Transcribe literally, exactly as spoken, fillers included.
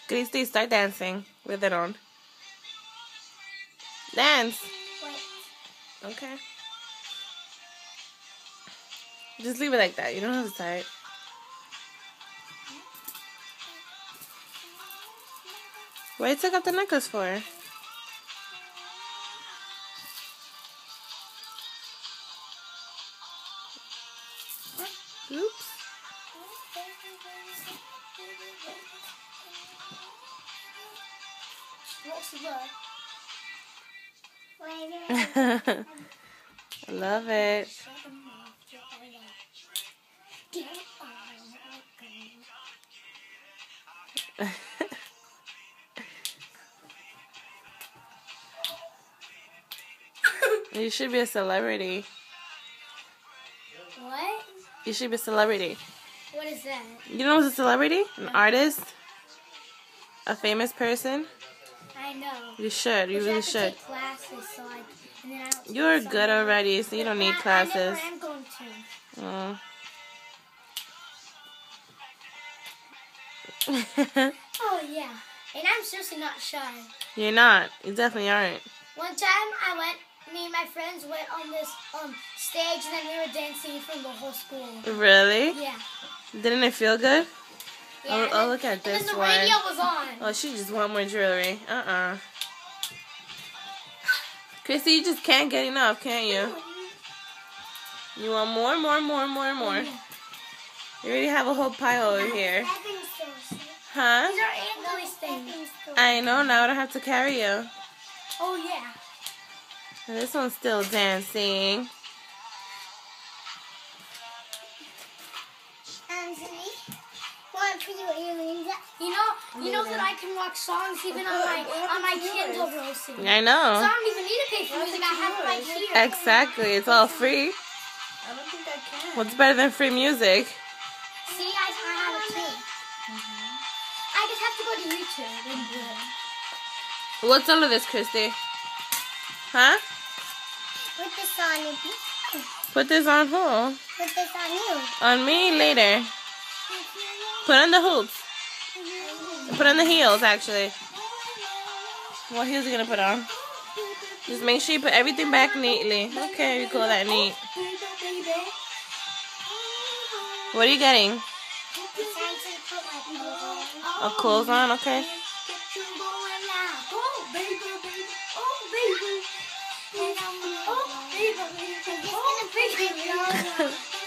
Christy, start dancing with it on. Dance. Wait. Okay. Just leave it like that. You don't have to tie it. What you took out the necklace for? Oops. I love it. You should be a celebrity. What? You should be a celebrity. What is that? You know what's a celebrity? An artist? A famous person? I know. You should. You But really have to should. take classes, so I, and then I don't You're take good some- already, so you don't need I- classes. I never am going to. Mm. Oh yeah, and I'm seriously not shy. You're not. You definitely aren't. One time I went, me and my friends went on this um stage, and then we were dancing in front of the whole school. Really? Yeah. Didn't it feel good? Yeah, Oh, and oh, then- look at and this then the one. radio was on. Oh, she just want more jewelry. Uh-uh. Chrissy, you just can't get enough, can you? You want more, more, more, more, more. You already have a whole pile over here. Huh? These are Anthony's things. I know, now I don't have to carry you. Oh yeah. This one's still dancing. Anthony, want to put your earrings up? You know, you know that I can rock songs even on my on my Kindle Rosie. I So know. I don't even need to pay for music. I have it right here. Exactly. It's all free. I don't think I can. What's better than free music? See, I, I have it too. I just have to go to YouTube and do it. What's all of this, Christy? Huh? Put this on you. Put this on who? Put this on you. On me later. Put on the hoops. Put on the heels, actually. What heels are you gonna put on? Just make sure you put everything back neatly. Okay, you call that neat. What are you getting? It's time to put my clothes on. Oh, clothes on, okay. Oh, baby. I'm just gonna bring it on.